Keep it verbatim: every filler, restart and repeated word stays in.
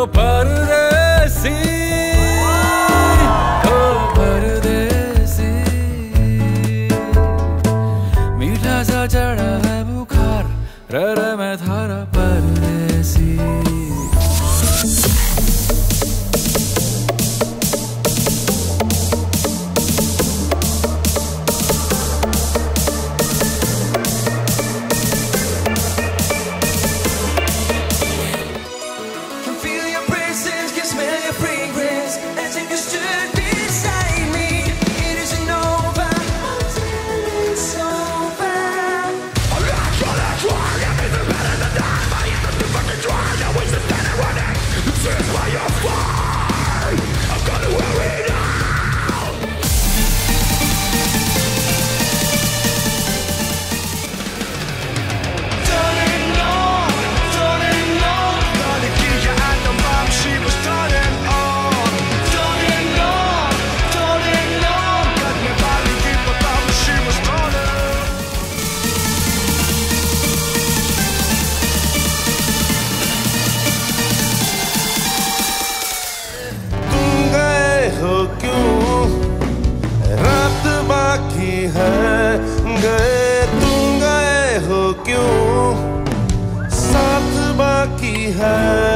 परदेसी, ओ परदेसी, मीठा सा चढ़ा है बुखार, रे रे मैं थारा परदेसी। है गए तुम गए हो क्यों, साथ बाकी है।